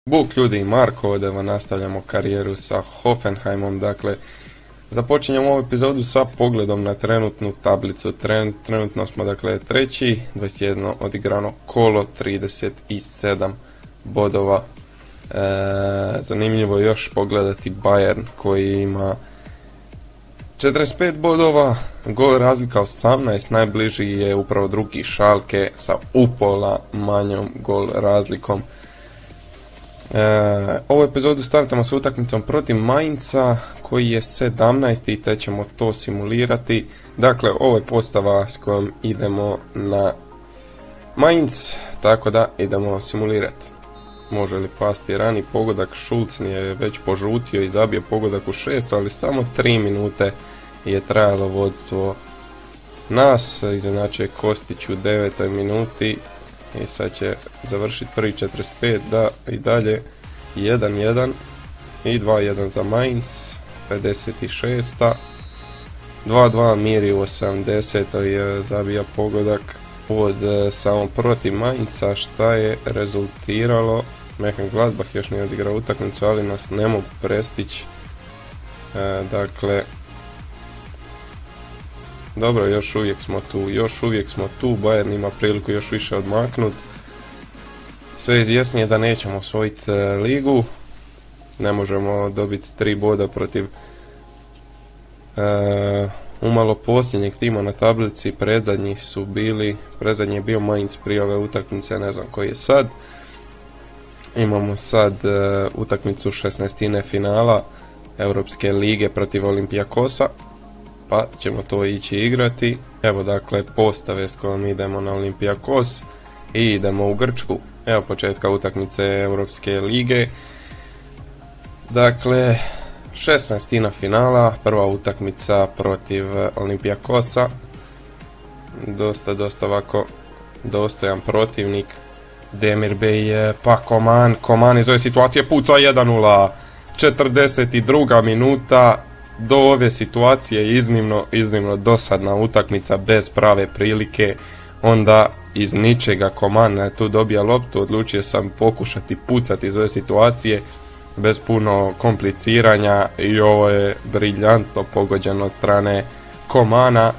Buk ljudi i Marko, ovdje nastavljamo karijeru sa Hoffenheimom, dakle započinjemo ovu epizodu sa pogledom na trenutnu tablicu. Trenutno smo dakle treći, 21 odigrano kolo, 37 bodova. Zanimljivo je još pogledati Bayern koji ima 45 bodova, gol razlika 18, najbliži je upravo drugi Schalke sa upola manjom gol razlikom. Ovu epizodu startamo sa utakmicom protiv Mainza koji je 17. te ćemo to simulirati. Dakle, ovo je postava s kojom idemo na Mainz, tako da idemo simulirati. Može li pasti rani pogodak? Schulz je već požutio i zabio pogodak u 6, ali samo 3 minute je trajalo vodstvo nas. Izjednačio je Kostić u 9. minuti. I sad će završiti prvi 45, da i dalje 1-1 i 2-1 za Mainz, 56. 2-2 Miri u 80. je zabija pogodak od samo protiv Mainza, šta je rezultiralo. Mönchengladbach još nije odigrao utakmicu, ali nas ne mogu prestići. Dakle, dobro, još uvijek smo tu, Bayern ima priliku još više odmaknut. Sve izjasnije da nećemo osvojiti ligu, ne možemo dobiti 3 boda protiv umalo posljednjeg tima na tablici. Predzadnji je bio Mainz prije ove utakmice, ne znam koji je sad. Imamo sad utakmicu 16. finala Europske lige protiv Olympiakosa, pa ćemo to ići igrati. Evo dakle postave s kojom idemo na Olympiakos i idemo u Grčku. Evo početka utakmice Europske lige. Dakle, 16. finala, prva utakmica protiv Olympiakosa. Dosta ovako dostojan protivnik. Demirbay, pa Coman iz ove situacije puca 1-0. 42. minuta. Do ove situacije iznimno dosadna utakmica bez prave prilike. Onda iz ničega Coman tu dobija loptu, odlučio sam pokušati pucati iz ove situacije bez puno kompliciranja i ovo je briljantno pogođeno od strane Comana.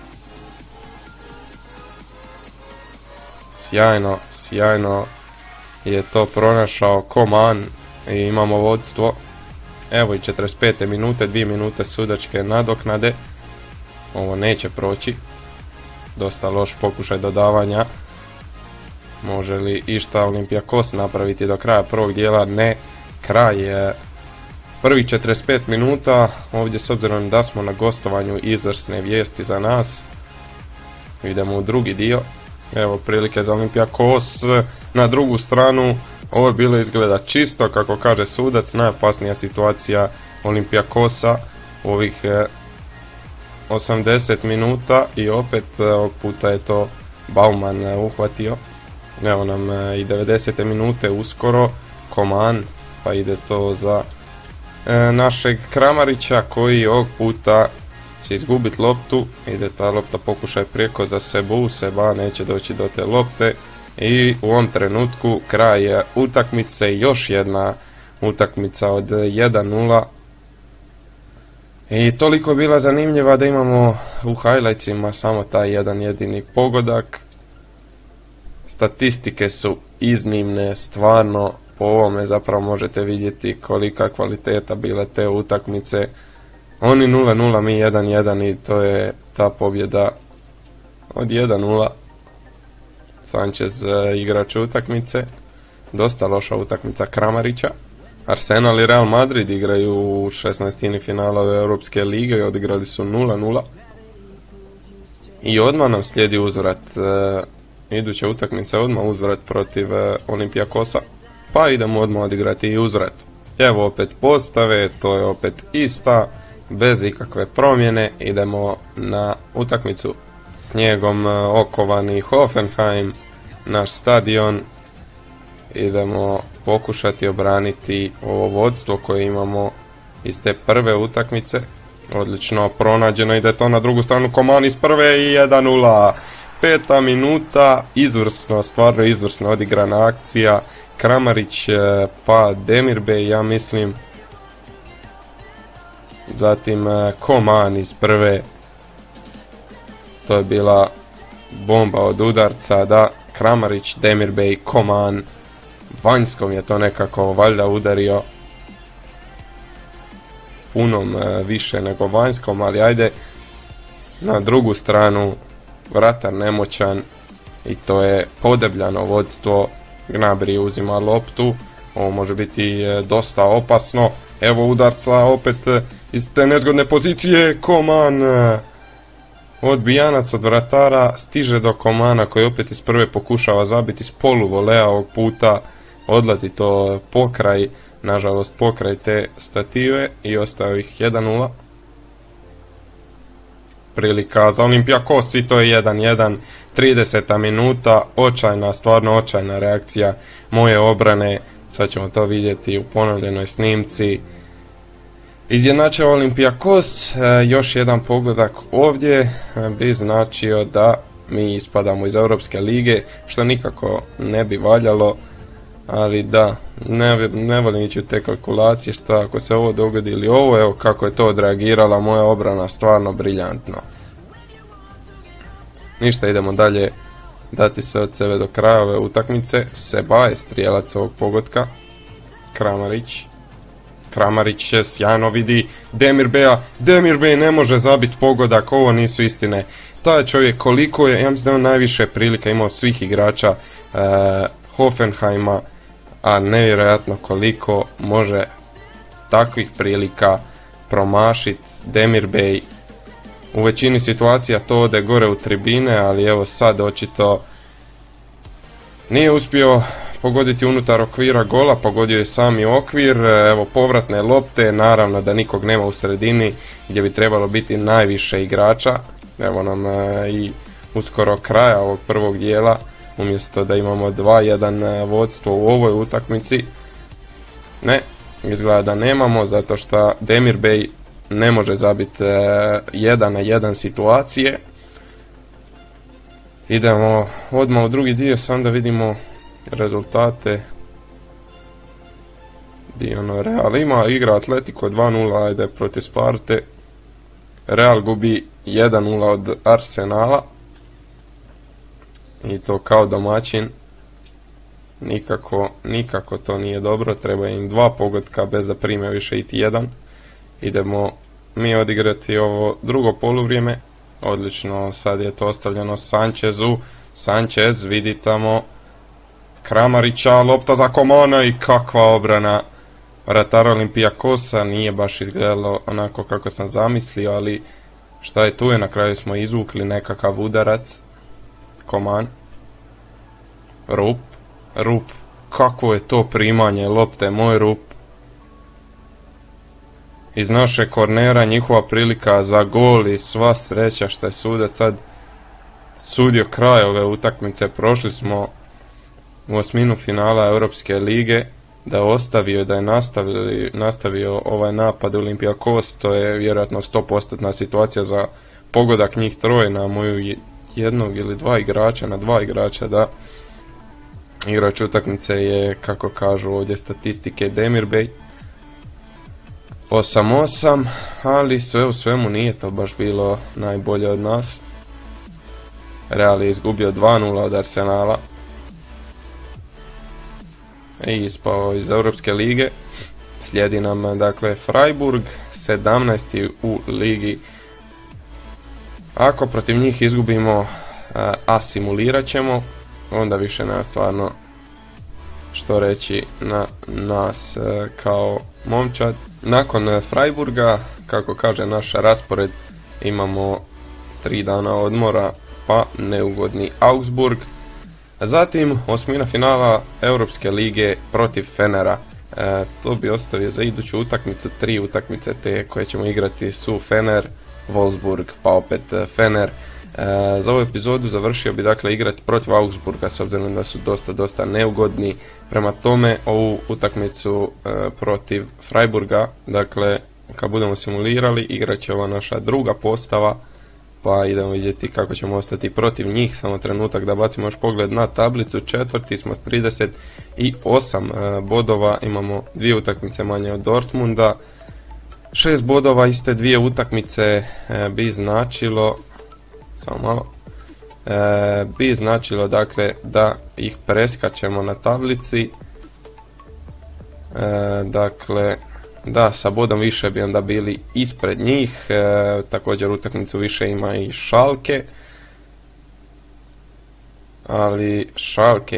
Sjajno je to pronašao Coman i imamo vodstvo. Evo i 45. minute, 2 minute sudačke nadoknade. Ovo neće proći. Dosta loš pokušaj dodavanja. Može li išta Olympiakos napraviti do kraja prvog dijela? Ne. Kraj je prvih 45 minuta. Ovdje s obzirom da smo na gostovanju, izvrsne vijesti za nas. Idemo u drugi dio. Evo prilike za Olympiakos na drugu stranu. Ovo je bilo izgleda čisto, kako kaže sudac, najopasnija situacija Olympiakosa u ovih 80 minuta i opet ovog puta je to Baumann uhvatio. Evo nam i 90. minute uskoro, Coman, pa ide to za našeg Kramarića koji ovog puta će izgubiti loptu. Ide ta lopta, pokušaj prijeko za Seba neće doći do te lopte. I u ovom trenutku kraj je utakmice, još jedna utakmica od 1-0. I toliko je bila zanimljiva da imamo u highlightsima samo taj jedan jedini pogodak. Statistike su iznimne, stvarno po ovome zapravo možete vidjeti kolika kvaliteta bila te utakmice. Oni 0-0, mi 1-1 i to je ta pobjeda od 1-0. Sanchez igrač utakmice. Dosta loša utakmica Kramarića. Arsenal i Real Madrid igraju u 16. finala Europske lige i odigrali su 0-0. I odmah nam slijedi uzvrat. Iduća utakmica odmah uzvrat protiv Olympiakosa. Pa idemo odmah odigrati i uzvrat. Evo opet postave, to je opet ista, bez ikakve promjene. Idemo na utakmicu. Snijegom okovani Hoffenheim, naš stadion. Idemo pokušati obraniti ovo vodstvo koje imamo iz te prve utakmice. Odlično pronađeno, ide to na drugu stranu, Coman iz prve i 1-0. 5. minuta, izvrsno, stvarno izvrsno odigrana akcija. Kramarić pa Demirbay, ja mislim. Zatim Coman iz prve. To je bila bomba od udarca, da. Kramarić, Demirbay, Coman. Vanjskom je to nekako valjda udario. Punom više nego vanjskom, ali ajde. Na drugu stranu vratar nemoćan i to je podebljano vodstvo. Gnabry uzima loptu, ovo može biti dosta opasno. Evo udarca opet iz te nezgodne pozicije. Coman, odbijanac od vratara, stiže do Comana koji opet iz prve pokušava zabiti s poluvolea, ovog puta odlazi to pokraj, nažalost pokraj te stative i ostao ih 1-0. Prilika za Olympiakos i to je 1-1, 30. minuta, očajna, stvarno očajna reakcija moje obrane, sad ćemo to vidjeti u ponovljenoj snimci. Izjednačio Olympiakos, još jedan pogodak ovdje bi značio da mi ispadamo iz Europske lige, što nikako ne bi valjalo, ali da, ne volim ići u te kalkulacije, šta ako se ovo dogodi ili ovo, evo kako je to odreagirala moja obrana, stvarno briljantno. Ništa, idemo dalje, dati sve od sebe do kraja ove utakmice. Seba je strijelac ovog pogotka, Kramarić je sjajno vidi Demirbaya, Demirbay ne može zabiti pogodak, ovo nisu istine. Taj čovjek koliko je, ja mislim da je on najviše prilika imao svih igrača Hoffenheima, a nevjerojatno koliko može takvih prilika promašiti Demirbay. U većini situacija to ode gore u tribine, ali evo sad očito nije uspio pogoditi unutar okvira gola, pogodio je sami okvir, evo povratne lopte, naravno da nikog nema u sredini gdje bi trebalo biti najviše igrača. Evo nam i uskoro kraja ovog prvog dijela, umjesto da imamo 2-1 vodstvo u ovoj utakmici. Ne, izgleda da nemamo, zato što Demirbay ne može zabiti 1-1 situacije. Idemo odmah u drugi dio, sam da vidimo rezultate. Real ima, igra Atletico 2-0, ajde, protiv Sparte. Real gubi 1-0 od Arsenala. I to kao domaćin. Nikako to nije dobro, treba im 2 pogotka bez da prime više iti 1. Idemo mi odigrati ovo drugo poluvrijeme. Odlično, sad je to ostavljeno Sanchezu. Sanchez, vidi tamo Kramarića, lopta za Comana i kakva obrana vratara Olympiakosa. Nije baš izgledalo onako kako sam zamislio, ali šta je tu je, na kraju smo izvukli nekakav udarac. Coman, Rup, kako je to primanje lopte, moj Rup. Iz naše kornera njihova prilika za gol i sva sreća što je sudac sad sudio kraj ove utakmice. Prošli smo u osminu finala Europske lige, da je ostavio, da je nastavio ovaj napad Olympiakos, to je vjerojatno 100% situacija za pogodak njih troje na moju jednog ili dva igrača, na 2 igrača, da. Igrač utakmice je, kako kažu ovdje statistike, Demirbay. 8-8, ali sve u svemu nije to baš bilo najbolje od nas. Real je izgubio 2-0 od Arsenala i ispao iz Europske lige. Slijedi nam dakle Freiburg, 17. u ligi. Ako protiv njih izgubimo, a simulirat ćemo, onda više nema stvarno što reći na nas kao momčad. Nakon Freiburga, kako kaže naš raspored, imamo 3 dana odmora, pa neugodni Augsburg. Zatim osmina finala Europske lige protiv Fenera. To bi ostavio za iduću utakmicu. 3 utakmice te koje ćemo igrati su Fener, Wolfsburg, pa opet Fener. Za ovu epizodu završio bi dakle igrati protiv Augsburga, s obzirom da su dosta neugodni. Prema tome ovu utakmicu protiv Freiburga, dakle kad budemo simulirali, igrat će ova naša druga postava pa idemo vidjeti kako ćemo ostati protiv njih. Samo trenutak da bacimo još pogled na tablicu. Četvrti smo s 38 bodova, imamo 2 utakmice manje od Dortmunda. 6 bodova, iste 2 utakmice bi značilo, samo malo, bi značilo dakle da ih preskačemo na tablici. Dakle, da, sa bodom više bi onda bili ispred njih. Također utakmicu više ima i Schalke, ali Schalke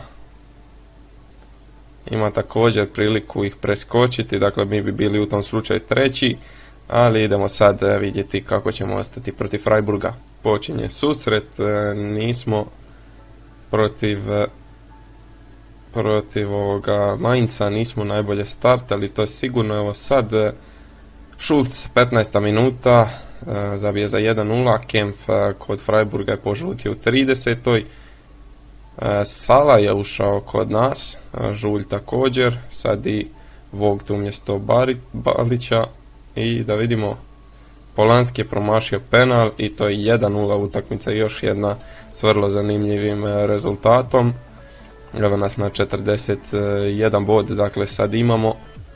ima također priliku ih preskočiti, dakle mi bi bili u tom slučaju treći, ali idemo sad vidjeti kako ćemo ostati protiv Freiburga. Počinje susret, nismo protiv ovoga Mainza nismo najbolje startali, to je sigurno. Evo sad Schulz 15. minuta zabije za 1-0, Kempf kod Freiburga je požutio u 30. Sala je ušao kod nas, Žulj također, sad i Vogt umjesto Balića i da vidimo, Polanski je promašio penal i to je 1-0 utakmica, još jedna s vrlo zanimljivim rezultatom. Evo nas na 41 bod, dakle sad imamo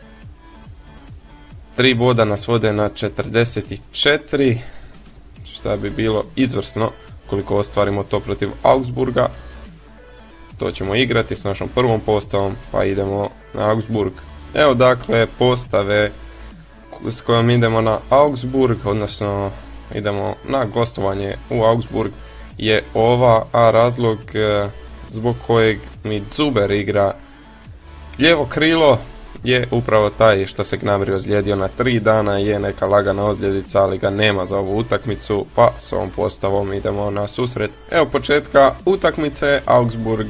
3 boda nas vode na 44, šta bi bilo izvrsno koliko ostvarimo to protiv Augsburga. To ćemo igrati s našom prvom postavom, pa idemo na Augsburg. Evo dakle postave s kojom idemo na Augsburg, odnosno idemo na gostovanje u Augsburg je ova, a razlog zbog kojeg mi Zuber igra lijevo krilo je upravo taj što se Gnabry ozlijedio na 3 dana, je neka lagana ozljedica, ali ga nema za ovu utakmicu, pa s ovom postavom idemo na susret. Evo početka utakmice, Augsburg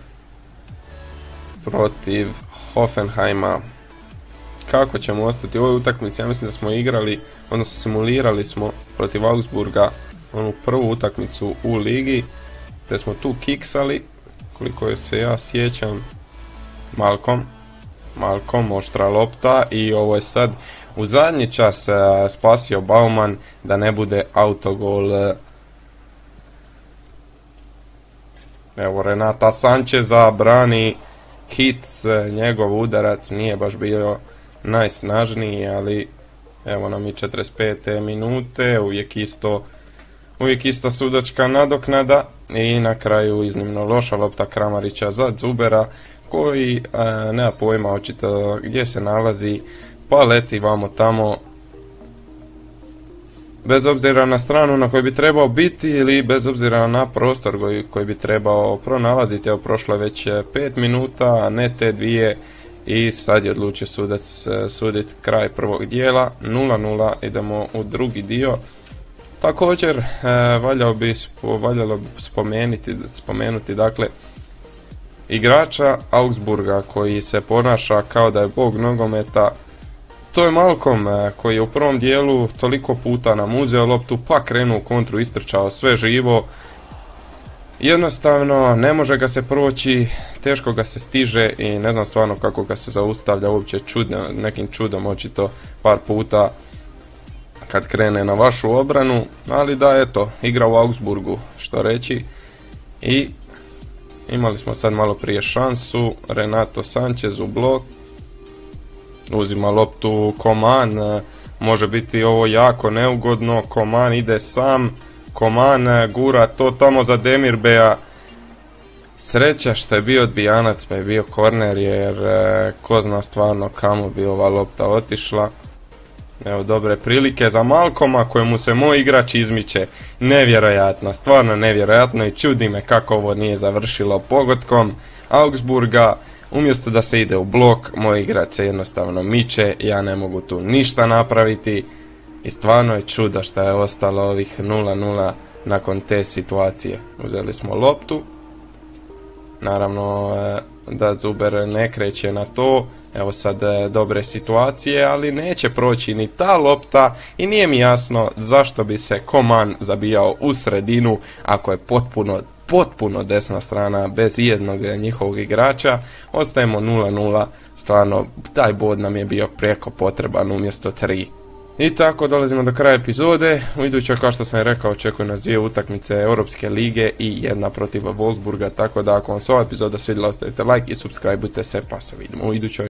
protiv Hoffenheima. Kako ćemo ostati u ovoj utakmici? Ja mislim da smo igrali, odnosno simulirali smo protiv Augsburga onu prvu utakmicu u ligi, te smo tu kiksali, koliko se ja sjećam, Malcolm, oštra lopta i ovo je sad u zadnji čas spasio Bauman da ne bude autogol. Evo Renata Sancheza brani Hitz, njegov udarac nije baš bio najsnažniji, ali evo nam i 45. minute, uvijek isto sudačka nadoknada i na kraju iznimno loša lopta Kramarića za Zubera koji nema pojma očito gdje se nalazi, pa leti vamo tamo bez obzira na stranu na kojoj bi trebao biti ili bez obzira na prostor koji bi trebao pronalaziti. Evo prošlo je već 5 minuta, a ne te 2 i sad je odlučio sudac suditi kraj prvog dijela. 0-0, idemo u drugi dio. Također valjalo bi spomenuti dakle igrača Augsburga koji se ponaša kao da je bog nogometa. To je Malcolm koji je u prvom dijelu toliko puta nam uzeo loptu, pa krenuo u kontru, istrčao sve živo. Jednostavno ne može ga se proći, teško ga se stiže i ne znam stvarno kako ga se zaustavlja, uopće nekim čudom očito par puta kad krene na vašu obranu, ali da eto, igra u Augsburgu, što reći. I imali smo sad malo prije šansu, Renato Sanchez u blok, uzima loptu Coman, može biti ovo jako neugodno, Coman ide sam, Coman gura to tamo za Demirbeja, sreća što je bio odbijanac pa je bio korner jer ko zna stvarno kamo bi ova lopta otišla. Evo dobre prilike za Malcoma kojemu se moj igrač izmiče, nevjerojatno, stvarno nevjerojatno i čudi me kako ovo nije završilo pogodkom Augsburga. Umjesto da se ide u blok, moj igrač se jednostavno miče, ja ne mogu tu ništa napraviti i stvarno je čudo što je ostalo ovih 0-0 nakon te situacije. Uzeli smo loptu, naravno da Zuber ne kreće na to, evo sad dobre situacije, ali neće proći ni ta lopta i nije mi jasno zašto bi se Coman zabijao u sredinu ako je potpuno desna strana bez jednog njihovog igrača. Ostajemo 0-0, stvarno taj bod nam je bio prijeko potreban umjesto 3. I tako dolazimo do kraja epizode. U idućoj, kao što sam rekao, očekuju nas 2 utakmice Europske lige i 1 protiv Wolfsburga, tako da ako vam se ova epizoda svidjela, ostavite like i subscribeujte se, pa se vidimo u idućoj.